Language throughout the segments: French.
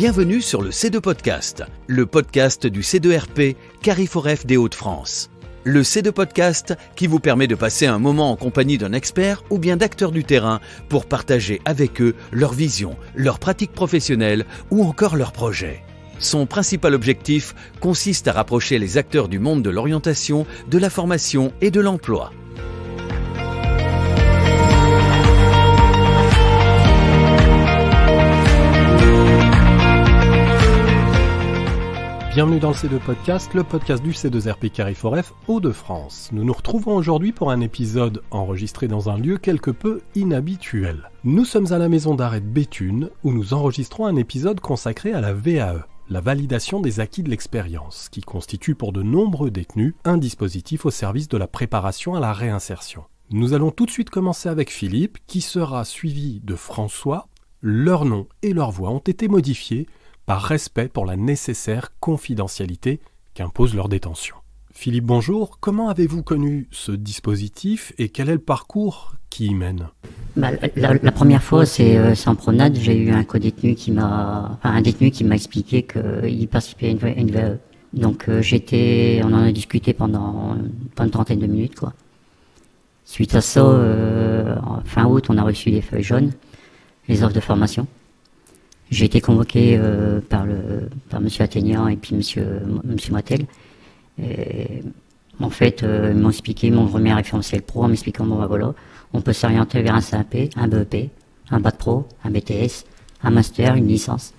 Bienvenue sur le C2 Podcast, le podcast du C2RP Carrefour des Hauts-de-France. Le C2 Podcast qui vous permet de passer un moment en compagnie d'un expert ou bien d'acteurs du terrain pour partager avec eux leur vision, leurs pratiques professionnelles ou encore leurs projets. Son principal objectif consiste à rapprocher les acteurs du monde de l'orientation, de la formation et de l'emploi. Bienvenue dans le C2 Podcast, le podcast du C2RP Carrefour Hauts-de-France. Nous nous retrouvons aujourd'hui pour un épisode enregistré dans un lieu quelque peu inhabituel. Nous sommes à la maison d'arrêt de Béthune où nous enregistrons un épisode consacré à la VAE, la validation des acquis de l'expérience, qui constitue pour de nombreux détenus un dispositif au service de la préparation à la réinsertion. Nous allons tout de suite commencer avec Philippe, qui sera suivi de François. Leurs noms et leurs voix ont été modifiés par respect pour la nécessaire confidentialité qu'impose leur détention. Philippe, bonjour. Comment avez-vous connu ce dispositif et quel est le parcours qui y mène ? La première fois, c'est en promenade. J'ai eu un co-détenu un détenu qui m'a expliqué qu'il participait à une VAE. Donc on en a discuté pendant une trentaine de minutes, quoi. Suite à ça, fin août, on a reçu les feuilles jaunes, les offres de formation. J'ai été convoqué par monsieur Athénian et puis monsieur Moitel. Et, en fait, ils m'ont expliqué, ils m'ont remis un référentiel pro en m'expliquant, voilà, on peut s'orienter vers un CAP, un BEP, un bac pro, un BTS, un master, une licence.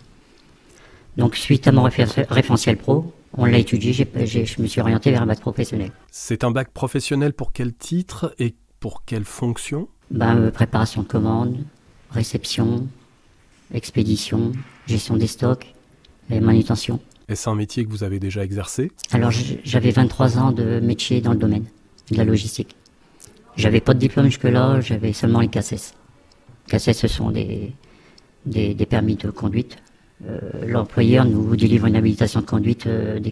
Donc, suite à mon référentiel pro, on l'a étudié, je me suis orienté vers un bac professionnel. C'est un bac professionnel pour quel titre et pour quelle fonction ? Préparation de commande, réception, expédition, gestion des stocks et manutention. Est-ce un métier que vous avez déjà exercé ? Alors j'avais 23 ans de métier dans le domaine de la logistique. J'avais pas de diplôme jusque-là, j'avais seulement les CACES. CACES, ce sont des permis de conduite. L'employeur nous délivre une habilitation de conduite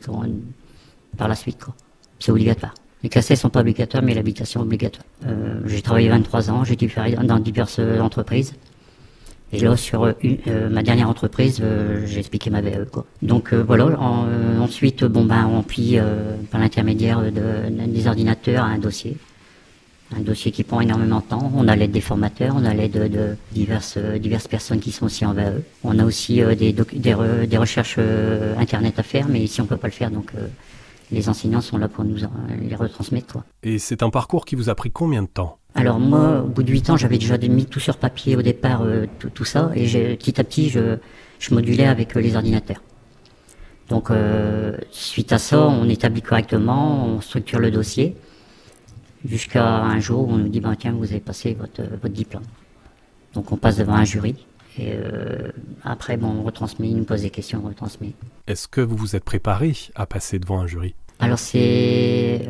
par la suite, quoi. C'est obligatoire. Les CACES sont pas obligatoires, mais l'habilitation est obligatoire. J'ai travaillé 23 ans, j'ai dû faire dans diverses entreprises. Et là, sur ma dernière entreprise, j'ai expliqué ma VAE, quoi. Donc voilà, ensuite, on plie par l'intermédiaire des ordinateurs à un dossier. Un dossier qui prend énormément de temps. On a l'aide des formateurs, on a l'aide de diverses personnes qui sont aussi en VAE. On a aussi des recherches internet à faire, mais ici on peut pas le faire, donc les enseignants sont là pour nous les retransmettre, quoi. Et c'est un parcours qui vous a pris combien de temps ? Alors moi, au bout de 8 ans, j'avais déjà mis tout sur papier au départ, tout ça, et petit à petit, je modulais avec les ordinateurs. Donc, suite à ça, on établit correctement, on structure le dossier, jusqu'à un jour où on nous dit, tiens, vous avez passé votre diplôme. Donc, on passe devant un jury, et après, on retransmet, il nous pose des questions, on retransmet. Est-ce que vous vous êtes préparé à passer devant un jury ? Alors c'est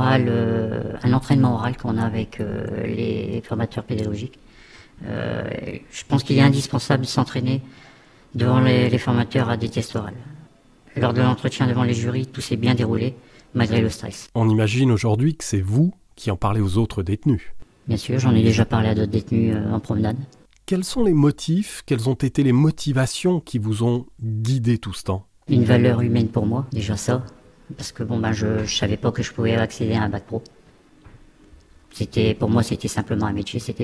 un entraînement oral qu'on a avec les formateurs pédagogiques. Je pense qu'il est indispensable de s'entraîner devant les formateurs à des tests oraux. Lors de l'entretien devant les jurys, tout s'est bien déroulé, malgré le stress. On imagine aujourd'hui que c'est vous qui en parlez aux autres détenus. Bien sûr, j'en ai déjà parlé à d'autres détenus en promenade. Quels sont les motifs, quelles ont été les motivations qui vous ont guidé tout ce temps ? Une valeur humaine pour moi, déjà ça. Parce que je savais pas que je pouvais accéder à un bac pro. Pour moi, c'était simplement un métier, il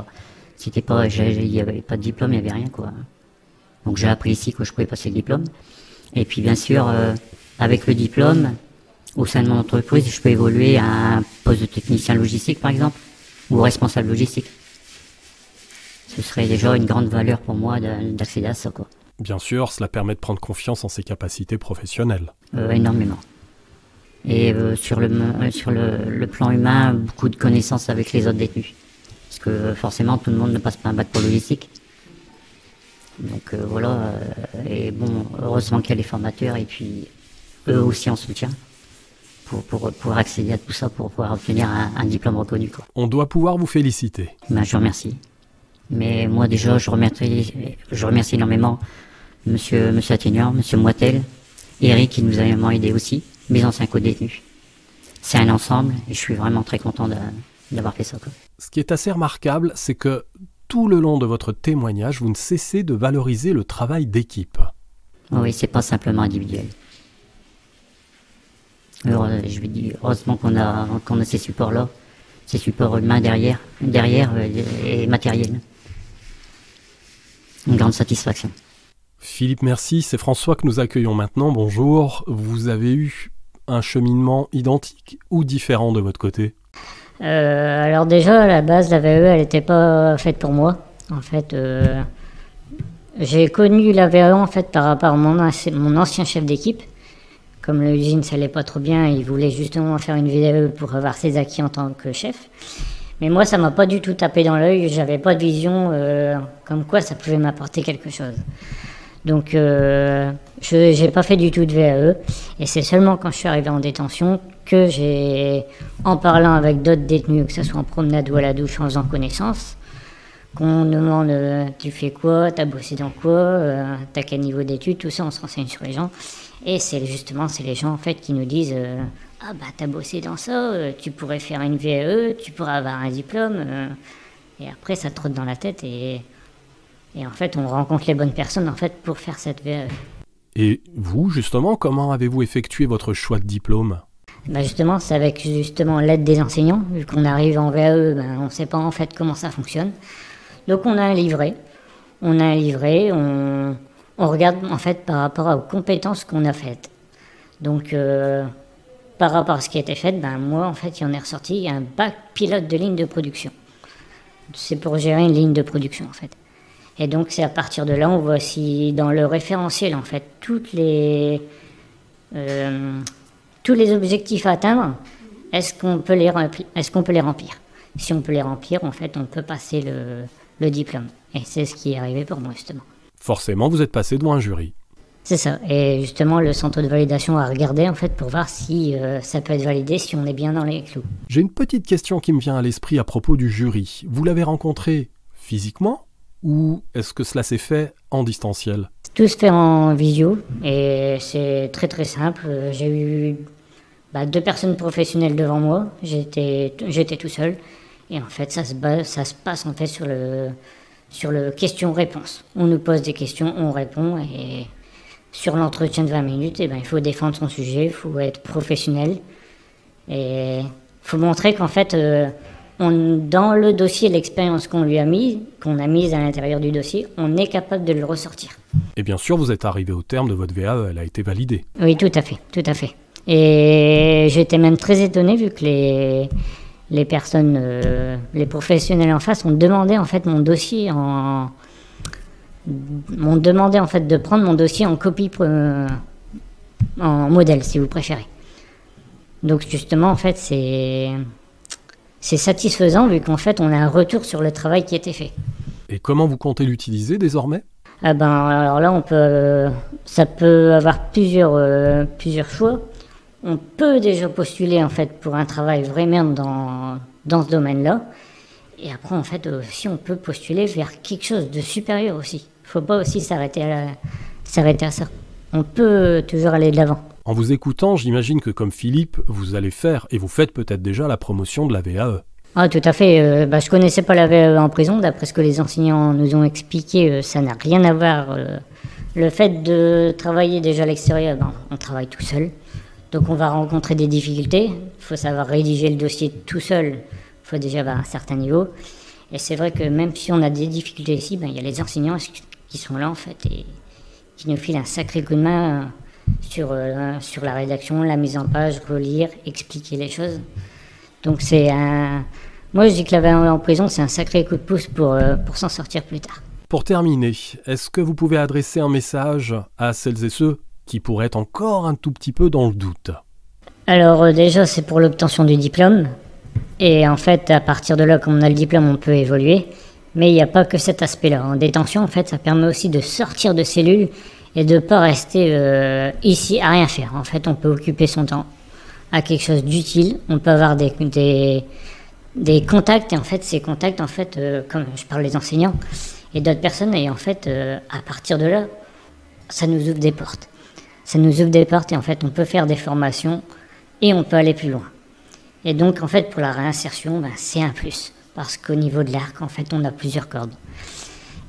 y avait pas de diplôme, il y avait rien, quoi. Donc j'ai appris ici que je pouvais passer le diplôme. Et puis bien sûr, avec le diplôme, au sein de mon entreprise, je peux évoluer à un poste de technicien logistique, par exemple, ou responsable logistique. Ce serait déjà une grande valeur pour moi d'accéder à ça, quoi. Bien sûr, cela permet de prendre confiance en ses capacités professionnelles. Énormément. Et sur le plan humain, beaucoup de connaissances avec les autres détenus. Parce que forcément, tout le monde ne passe pas un bac pro logistique. Donc voilà, heureusement qu'il y a les formateurs et puis eux aussi en soutien pour pouvoir accéder à tout ça, pour pouvoir obtenir un diplôme reconnu, quoi. On doit pouvoir vous féliciter. Je vous remercie. Mais moi déjà, je remercie énormément monsieur Athénian, monsieur Moitel, Eric qui nous a énormément aidé aussi, mes anciens co-détenus. C'est un ensemble et je suis vraiment très content d'avoir fait ça, quoi. Ce qui est assez remarquable, c'est que tout le long de votre témoignage, vous ne cessez de valoriser le travail d'équipe. Oui, c'est pas simplement individuel. Alors, je lui dis, heureusement qu'on a ces supports-là, ces supports humains derrière et matériels. Une grande satisfaction. Philippe, merci. C'est François que nous accueillons maintenant. Bonjour. Vous avez eu un cheminement identique ou différent de votre côté ? Alors déjà, à la base, la VAE, elle n'était pas faite pour moi. En fait, j'ai connu la VAE en fait, par rapport à mon ancien chef d'équipe. Comme l'usine, ça allait pas trop bien, il voulait justement faire une VAE pour avoir ses acquis en tant que chef. Mais moi, ça m'a pas du tout tapé dans l'œil, j'avais pas de vision comme quoi ça pouvait m'apporter quelque chose. Donc, je n'ai pas fait du tout de VAE. Et c'est seulement quand je suis arrivé en détention que en parlant avec d'autres détenus, que ce soit en promenade ou à la douche, en faisant connaissance, qu'on demande tu fais quoi, t'as bossé dans quoi, t'as quel niveau d'études, tout ça, on se renseigne sur les gens. Et c'est les gens en fait qui nous disent ah bah t'as bossé dans ça, tu pourrais faire une VAE, tu pourrais avoir un diplôme. Et après ça te trotte dans la tête et en fait on rencontre les bonnes personnes en fait pour faire cette VAE. Et vous justement, comment avez-vous effectué votre choix de diplôme ? Bah justement, c'est avec l'aide des enseignants, vu qu'on arrive en VAE, on ne sait pas en fait comment ça fonctionne. Donc on a un livret, on regarde en fait par rapport aux compétences qu'on a faites. Donc par rapport à ce qui a été fait, moi en fait il en est ressorti un bac pilote de ligne de production. C'est pour gérer une ligne de production en fait. Et donc c'est à partir de là, on voit si dans le référentiel en fait tous les objectifs à atteindre, est-ce qu'on peut les remplir. Si on peut les remplir, en fait on peut passer le diplôme. Et c'est ce qui est arrivé pour moi justement. Forcément, vous êtes passé devant un jury. C'est ça. Et justement, le centre de validation a regardé en fait pour voir si ça peut être validé, si on est bien dans les clous. J'ai une petite question qui me vient à l'esprit à propos du jury. Vous l'avez rencontré physiquement ou est-ce que cela s'est fait en distanciel ? Tout se fait en visio et c'est très très simple. J'ai eu 2 personnes professionnelles devant moi. J'étais tout seul. Et en fait, ça se passe en fait sur le question-réponse. On nous pose des questions, on répond et sur l'entretien de 20 minutes, il faut défendre son sujet, il faut être professionnel et il faut montrer qu'en fait, dans le dossier, l'expérience qu'on a mise à l'intérieur du dossier, on est capable de le ressortir. Et bien sûr, vous êtes arrivé au terme de votre VAE, elle a été validée. Oui, tout à fait. Et j'étais même très étonné vu que les personnes, les professionnels en face ont demandé en fait mon dossier m'ont demandé en fait de prendre mon dossier en copie, en modèle si vous préférez. Donc justement en fait c'est satisfaisant vu qu'en fait on a un retour sur le travail qui a été fait. Et comment vous comptez l'utiliser désormais ? Alors là ça peut avoir plusieurs choix. On peut déjà postuler en fait pour un travail vraiment dans ce domaine-là. Et après en fait aussi on peut postuler vers quelque chose de supérieur aussi. Il ne faut pas aussi s'arrêter à ça. On peut toujours aller de l'avant. En vous écoutant, j'imagine que comme Philippe, vous allez faire et vous faites peut-être déjà la promotion de la VAE. Ah tout à fait. Je connaissais pas la VAE en prison. D'après ce que les enseignants nous ont expliqué, ça n'a rien à voir. Le fait de travailler déjà à l'extérieur, on travaille tout seul. Donc on va rencontrer des difficultés, il faut savoir rédiger le dossier tout seul, il faut déjà avoir un certain niveau. Et c'est vrai que même si on a des difficultés ici, il y a les enseignants qui sont là en fait et qui nous filent un sacré coup de main sur la rédaction, la mise en page, relire, expliquer les choses. Donc moi je dis que la VAE en prison c'est un sacré coup de pouce pour s'en sortir plus tard. Pour terminer, est-ce que vous pouvez adresser un message à celles et ceux qui pourrait être encore un tout petit peu dans le doute? Alors déjà c'est pour l'obtention du diplôme et en fait à partir de là comme on a le diplôme on peut évoluer mais il n'y a pas que cet aspect là. En détention en fait ça permet aussi de sortir de cellule et de ne pas rester ici à rien faire. En fait on peut occuper son temps à quelque chose d'utile, on peut avoir des contacts et en fait ces contacts en fait comme je parle des enseignants et d'autres personnes et en fait à partir de là ça nous ouvre des portes. Ça nous ouvre des portes et en fait on peut faire des formations et on peut aller plus loin. Et donc en fait pour la réinsertion, c'est un plus. Parce qu'au niveau de l'arc, en fait on a plusieurs cordes.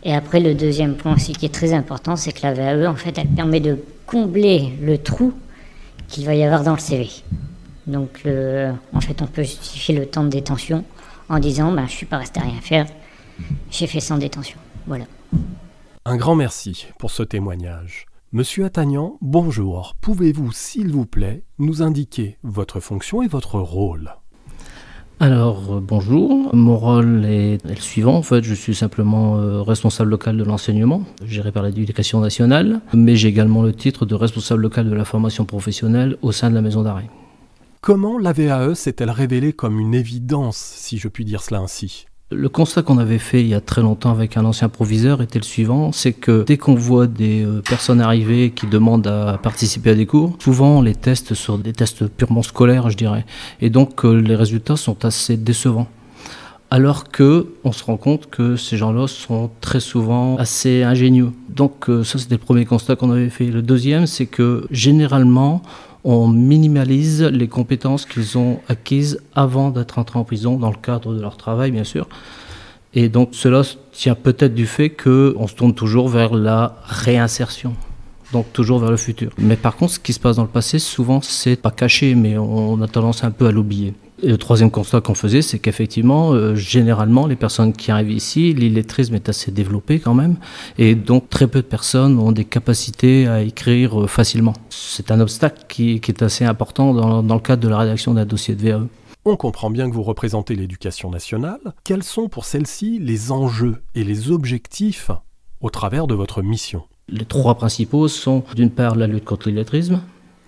Et après, le deuxième point aussi qui est très important, c'est que la VAE, en fait, elle permet de combler le trou qu'il va y avoir dans le CV. Donc, en fait, on peut justifier le temps de détention en disant je ne suis pas resté à rien faire, j'ai fait sans détention. Voilà. Un grand merci pour ce témoignage. Monsieur Attagnan, bonjour. Pouvez-vous, s'il vous plaît, nous indiquer votre fonction et votre rôle ? Alors, bonjour. Mon rôle est le suivant. En fait, je suis simplement responsable local de l'enseignement, géré par l'Éducation nationale, mais j'ai également le titre de responsable local de la formation professionnelle au sein de la maison d'arrêt. Comment la VAE s'est-elle révélée comme une évidence, si je puis dire cela ainsi ? Le constat qu'on avait fait il y a très longtemps avec un ancien proviseur était le suivant, c'est que dès qu'on voit des personnes arriver qui demandent à participer à des cours, souvent on les teste sur des tests purement scolaires, je dirais. Et donc les résultats sont assez décevants. Alors qu'on se rend compte que ces gens-là sont très souvent assez ingénieux. Donc ça c'était le premier constat qu'on avait fait. Le deuxième, c'est que généralement, on minimalise les compétences qu'ils ont acquises avant d'être entrés en prison, dans le cadre de leur travail, bien sûr. Et donc, cela tient peut-être du fait qu'on se tourne toujours vers la réinsertion, donc toujours vers le futur. Mais par contre, ce qui se passe dans le passé, souvent, c'est pas caché, mais on a tendance un peu à l'oublier. Et le troisième constat qu'on faisait, c'est qu'effectivement, généralement, les personnes qui arrivent ici, l'illettrisme est assez développé quand même, et donc très peu de personnes ont des capacités à écrire facilement. C'est un obstacle qui est assez important dans le cadre de la rédaction d'un dossier de VAE. On comprend bien que vous représentez l'Éducation nationale. Quels sont pour celle-ci les enjeux et les objectifs au travers de votre mission ? Les trois principaux sont d'une part la lutte contre l'illettrisme,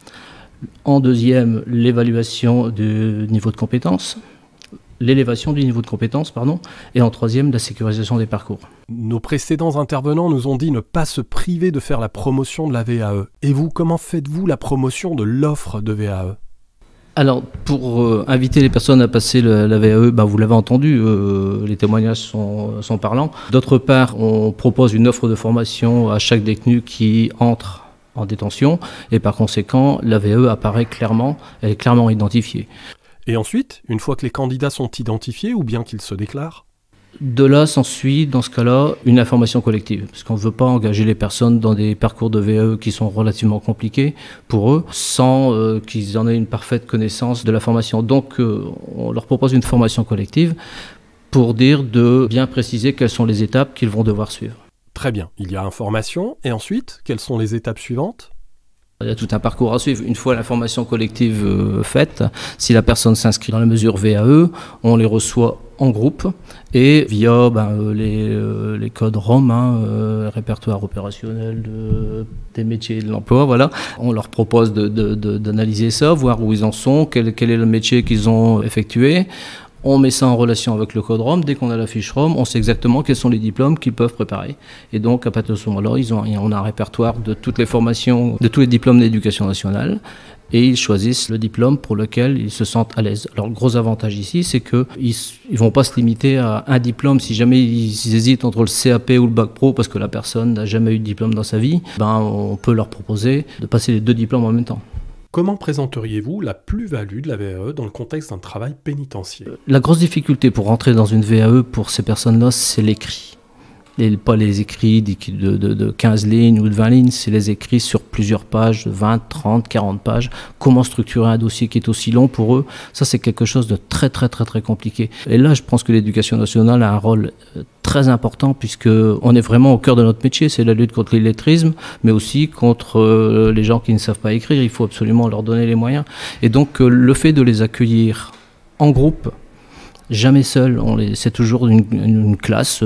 en deuxième, l'évaluation du niveau de compétence, l'élévation du niveau de compétence, et en troisième, la sécurisation des parcours. Nos précédents intervenants nous ont dit ne pas se priver de faire la promotion de la VAE. Et vous, comment faites-vous la promotion de l'offre de VAE ? Alors, pour inviter les personnes à passer la VAE, vous l'avez entendu, les témoignages sont parlants. D'autre part, on propose une offre de formation à chaque détenu qui entre en détention, et par conséquent, la VAE apparaît clairement, elle est clairement identifiée. Et ensuite, une fois que les candidats sont identifiés, ou bien qu'ils se déclarent ? De là s'ensuit, dans ce cas-là, une information collective, parce qu'on ne veut pas engager les personnes dans des parcours de VAE qui sont relativement compliqués pour eux, sans qu'ils en aient une parfaite connaissance de la formation. Donc, on leur propose une formation collective pour dire de bien préciser quelles sont les étapes qu'ils vont devoir suivre. Très bien, il y a information, et ensuite, quelles sont les étapes suivantes ? Il y a tout un parcours à suivre. Une fois la formation collective faite, si la personne s'inscrit dans la mesure VAE, on les reçoit en groupe et via les codes ROM, répertoire opérationnel des métiers et de l'emploi, voilà. On leur propose d'analyser ça, voir où ils en sont, quel est le métier qu'ils ont effectué. On met ça en relation avec le code ROM. Dès qu'on a la fiche ROM, on sait exactement quels sont les diplômes qu'ils peuvent préparer. Et donc, à partir de ce moment-là, on a un répertoire de toutes les formations, de tous les diplômes d'éducation nationale. Et ils choisissent le diplôme pour lequel ils se sentent à l'aise. Alors, le gros avantage ici, c'est qu'ils ne vont pas se limiter à un diplôme. Si jamais ils hésitent entre le CAP ou le Bac Pro, parce que la personne n'a jamais eu de diplôme dans sa vie, on peut leur proposer de passer les deux diplômes en même temps. Comment présenteriez-vous la plus-value de la VAE dans le contexte d'un travail pénitentiaire ? La grosse difficulté pour rentrer dans une VAE pour ces personnes-là, c'est l'écrit. Et pas les écrits de 15 lignes ou de 20 lignes, c'est les écrits sur plusieurs pages, de 20, 30, 40 pages. Comment structurer un dossier qui est aussi long pour eux, ça c'est quelque chose de très très très très compliqué. Et là, je pense que l'Éducation nationale a un rôle très important puisqu'on est vraiment au cœur de notre métier, c'est la lutte contre l'illettrisme, mais aussi contre les gens qui ne savent pas écrire. Il faut absolument leur donner les moyens. Et donc le fait de les accueillir en groupe, jamais seul, c'est toujours une classe,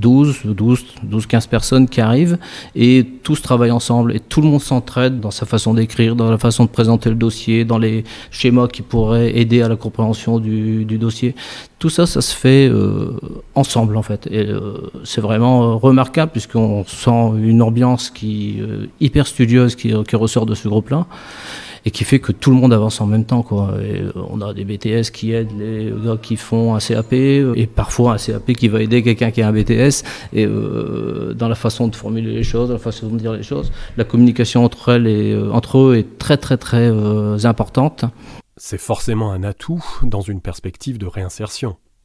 12-15 personnes qui arrivent et tous travaillent ensemble et tout le monde s'entraide dans sa façon d'écrire, dans la façon de présenter le dossier, dans les schémas qui pourraient aider à la compréhension du dossier. Tout ça, ça se fait ensemble en fait. Et c'est vraiment remarquable puisqu'on sent une ambiance hyper studieuse qui ressort de ce groupe-là. Et qui fait que tout le monde avance en même temps, quoi. Et on a des BTS qui aident les gars qui font un CAP, et parfois un CAP qui va aider quelqu'un qui a un BTS, et dans la façon de formuler les choses, la façon de dire les choses, la communication entre eux est très très très importante. C'est forcément un atout dans une perspective de réinsertion.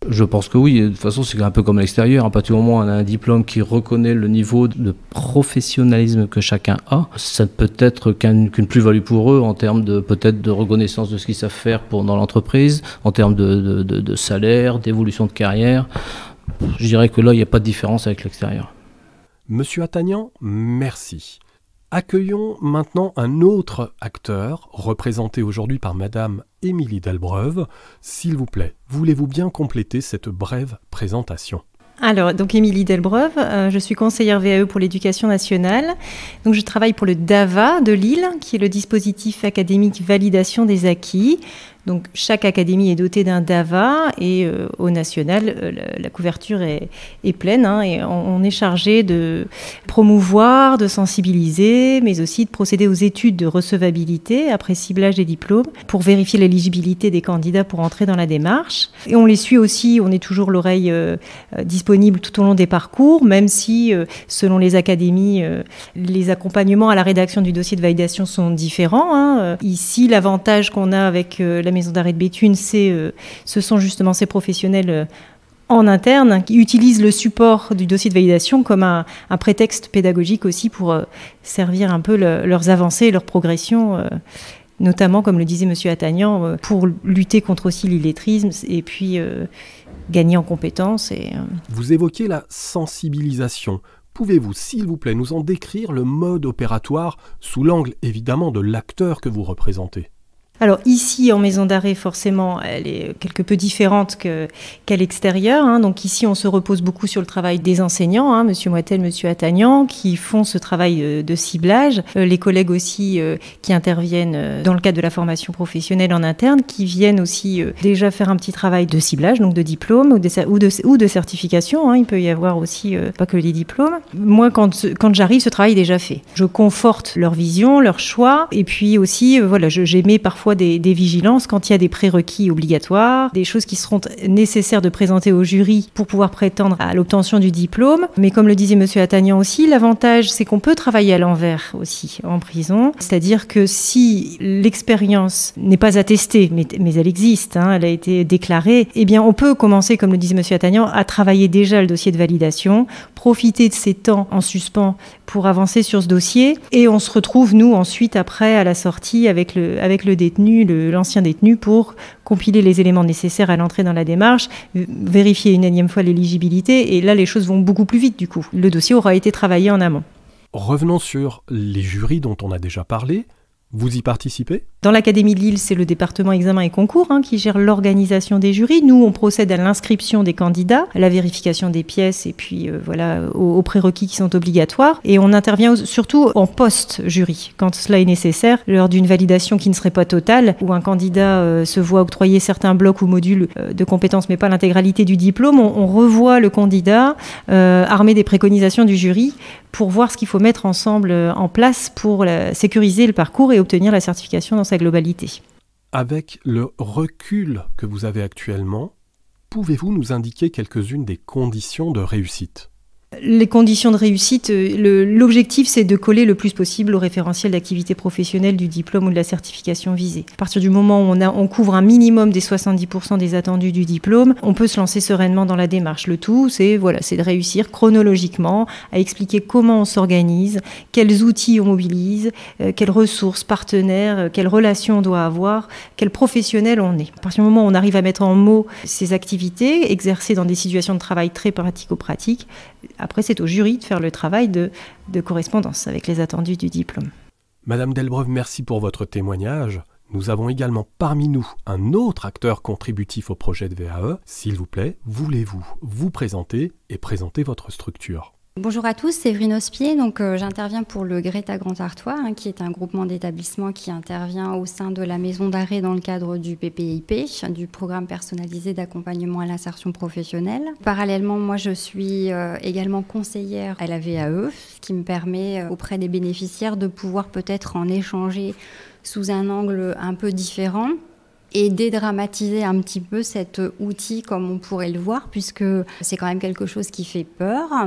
Je pense que oui, de toute façon c'est un peu comme à l'extérieur, à partir du moment où on a un diplôme qui reconnaît le niveau de professionnalisme que chacun a, ça peut être qu'une plus-value pour eux en termes peut-être de reconnaissance de ce qu'ils savent faire dans l'entreprise, en termes de salaire, d'évolution de carrière. Je dirais que là il n'y a pas de différence avec l'extérieur. Monsieur Attagnan, merci. Accueillons maintenant un autre acteur, représenté aujourd'hui par Madame Émilie Delbreuve. S'il vous plaît, voulez-vous bien compléter cette brève présentation ? Alors, donc Émilie Delbreuve, je suis conseillère VAE pour l'éducation nationale. Donc, je travaille pour le DAVA de Lille, qui est le dispositif académique validation des acquis. Donc, chaque académie est dotée d'un DAVA et au national, la couverture est pleine. Et on est chargé de promouvoir, de sensibiliser, mais aussi de procéder aux études de recevabilité après ciblage des diplômes pour vérifier l'éligibilité des candidats pour entrer dans la démarche. Et on les suit aussi, on est toujours l'oreille disponible tout au long des parcours, même si, selon les académies, les accompagnements à la rédaction du dossier de validation sont différents. Ici, l'avantage qu'on a avec la maison d'arrêt de Béthune, ce sont justement ces professionnels en interne qui utilisent le support du dossier de validation comme un prétexte pédagogique aussi pour servir un peu leurs avancées et leurs progressions, notamment, comme le disait M. Attagnan, pour lutter contre aussi l'illettrisme et puis gagner en compétences. Vous évoquez la sensibilisation. Pouvez-vous, s'il vous plaît, nous en décrire le mode opératoire sous l'angle évidemment de l'acteur que vous représentez ? Alors ici, en maison d'arrêt, forcément, elle est quelque peu différente qu'à l'extérieur. Donc ici, on se repose beaucoup sur le travail des enseignants, Monsieur Moitel, Monsieur Attagnan, qui font ce travail de ciblage. Les collègues aussi qui interviennent dans le cadre de la formation professionnelle en interne, qui viennent aussi déjà faire un petit travail de ciblage, donc de diplôme ou de certification. Il peut y avoir aussi pas que les diplômes. Moi, quand j'arrive, ce travail est déjà fait. Je conforte leur vision, leur choix, et puis aussi, j'émets parfois des vigilances quand il y a des prérequis obligatoires, des choses qui seront nécessaires de présenter au jury pour pouvoir prétendre à l'obtention du diplôme. Mais comme le disait M. Attagnan aussi, l'avantage, c'est qu'on peut travailler à l'envers aussi en prison. C'est-à-dire que si l'expérience n'est pas attestée, mais elle existe, elle a été déclarée, eh bien on peut commencer, comme le disait M. Attagnan, à travailler déjà le dossier de validation, profiter de ces temps en suspens pour avancer sur ce dossier, et on se retrouve, nous, ensuite, après, à la sortie, avec le détenu, l'ancien détenu, pour compiler les éléments nécessaires à l'entrée dans la démarche, vérifier une énième fois l'éligibilité, et là, les choses vont beaucoup plus vite, du coup. Le dossier aura été travaillé en amont. Revenons sur les jurys dont on a déjà parlé. Vous y participez ? Dans l'Académie de Lille, c'est le département examen et concours qui gère l'organisation des jurys. Nous, on procède à l'inscription des candidats, à la vérification des pièces et puis aux prérequis qui sont obligatoires. Et on intervient surtout en post-jury, quand cela est nécessaire, lors d'une validation qui ne serait pas totale, où un candidat se voit octroyer certains blocs ou modules de compétences, mais pas l'intégralité du diplôme. On revoit le candidat armé des préconisations du jury pour voir ce qu'il faut mettre ensemble en place pour sécuriser le parcours et obtenir la certification dans sa globalité. Avec le recul que vous avez actuellement, pouvez-vous nous indiquer quelques-unes des conditions de réussite ? Les conditions de réussite, l'objectif, c'est de coller le plus possible au référentiel d'activité professionnelle du diplôme ou de la certification visée. À partir du moment où on couvre un minimum des 70% des attendus du diplôme, on peut se lancer sereinement dans la démarche. Le tout, c'est de réussir chronologiquement à expliquer comment on s'organise, quels outils on mobilise, quelles ressources, partenaires, quelles relations on doit avoir, quel professionnel on est. À partir du moment où on arrive à mettre en mots ces activités, exercées dans des situations de travail très pratico-pratiques, après, c'est au jury de faire le travail de correspondance avec les attendus du diplôme. Madame Delbreuve, merci pour votre témoignage. Nous avons également parmi nous un autre acteur contributif au projet de VAE. S'il vous plaît, voulez-vous vous présenter et présenter votre structure ? Bonjour à tous, c'est Séverine Ospier. J'interviens pour le Greta Grand Artois, qui est un groupement d'établissements qui intervient au sein de la maison d'arrêt dans le cadre du PPIP, du programme personnalisé d'accompagnement à l'insertion professionnelle. Parallèlement, moi je suis également conseillère à la VAE, ce qui me permet auprès des bénéficiaires de pouvoir peut-être en échanger sous un angle un peu différent et dédramatiser un petit peu cet outil comme on pourrait le voir, puisque c'est quand même quelque chose qui fait peur.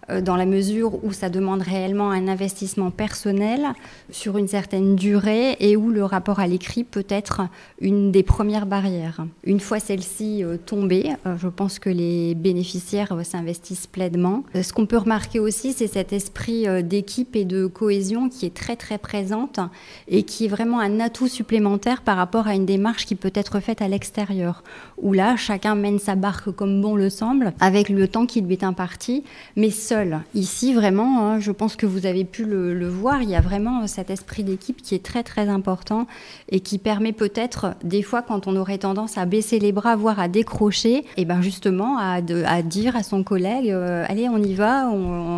dans la mesure où ça demande réellement un investissement personnel sur une certaine durée et où le rapport à l'écrit peut être une des premières barrières. Une fois celle-ci tombée, je pense que les bénéficiaires s'investissent pleinement. Ce qu'on peut remarquer aussi, c'est cet esprit d'équipe et de cohésion qui est très très présente et qui est vraiment un atout supplémentaire par rapport à une démarche qui peut être faite à l'extérieur, où là, chacun mène sa barque comme bon le semble, avec le temps qui lui est imparti, mais seul. Ici, vraiment, je pense que vous avez pu le voir, il y a vraiment cet esprit d'équipe qui est très très important et qui permet peut-être, des fois, quand on aurait tendance à baisser les bras, voire à décrocher, et ben justement à dire à son collègue, allez, on y va,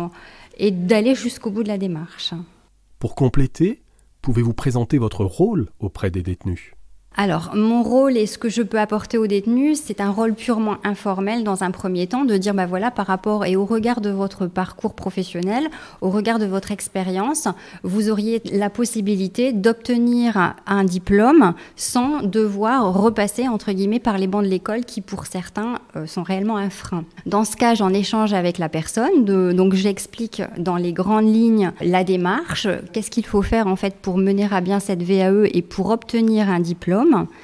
et d'aller jusqu'au bout de la démarche. Pour compléter, pouvez-vous présenter votre rôle auprès des détenus ? Alors, mon rôle et ce que je peux apporter aux détenus, c'est un rôle purement informel dans un premier temps, de dire, voilà, par rapport et au regard de votre parcours professionnel, au regard de votre expérience, vous auriez la possibilité d'obtenir un diplôme sans devoir repasser, entre guillemets, par les bancs de l'école qui, pour certains, sont réellement un frein. Dans ce cas, j'en échange avec la personne, donc j'explique dans les grandes lignes la démarche, qu'est-ce qu'il faut faire en fait pour mener à bien cette VAE et pour obtenir un diplôme.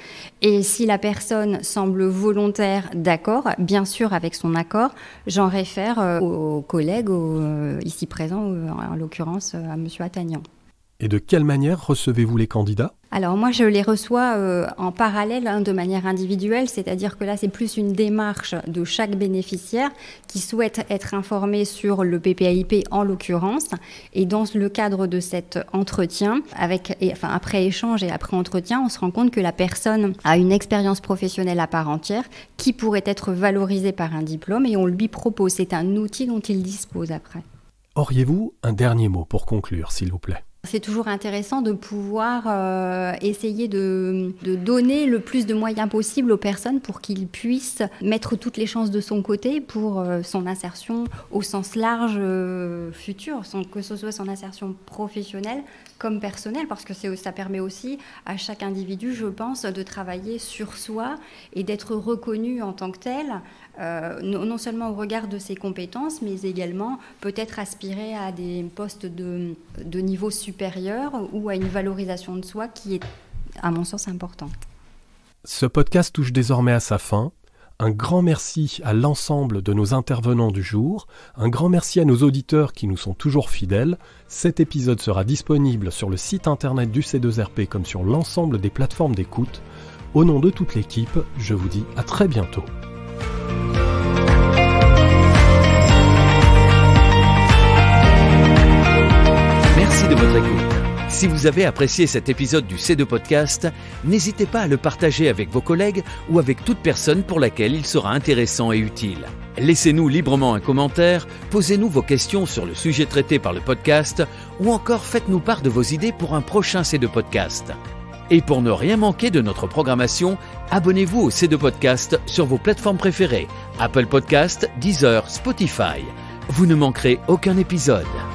Et si la personne semble volontaire, d'accord, bien sûr avec son accord, j'en réfère aux collègues ici présents, en l'occurrence à M. Attagnan. Et de quelle manière recevez-vous les candidats ? Alors moi, je les reçois en parallèle, de manière individuelle, c'est-à-dire que là, c'est plus une démarche de chaque bénéficiaire qui souhaite être informé sur le PPAIP en l'occurrence. Et dans le cadre de cet entretien, après échange et après entretien, on se rend compte que la personne a une expérience professionnelle à part entière qui pourrait être valorisée par un diplôme et on lui propose. C'est un outil dont il dispose après. Auriez-vous un dernier mot pour conclure, s'il vous plaît ? C'est toujours intéressant de pouvoir essayer de donner le plus de moyens possible aux personnes pour qu'ils puissent mettre toutes les chances de son côté pour son insertion au sens large futur, que ce soit son insertion professionnelle comme personnelle, parce que ça permet aussi à chaque individu, je pense, de travailler sur soi et d'être reconnu en tant que tel, non seulement au regard de ses compétences, mais également peut-être aspirer à des postes de niveau supérieur ou à une valorisation de soi qui est, à mon sens, importante. Ce podcast touche désormais à sa fin. Un grand merci à l'ensemble de nos intervenants du jour. Un grand merci à nos auditeurs qui nous sont toujours fidèles. Cet épisode sera disponible sur le site internet du C2RP comme sur l'ensemble des plateformes d'écoute. Au nom de toute l'équipe, je vous dis à très bientôt. Merci de votre écoute. Si vous avez apprécié cet épisode du C2 Podcast, n'hésitez pas à le partager avec vos collègues ou avec toute personne pour laquelle il sera intéressant et utile. Laissez-nous librement un commentaire, posez-nous vos questions sur le sujet traité par le podcast ou encore faites-nous part de vos idées pour un prochain C2 Podcast. Et pour ne rien manquer de notre programmation, abonnez-vous au C2 Podcast sur vos plateformes préférées, Apple Podcast, Deezer, Spotify. Vous ne manquerez aucun épisode.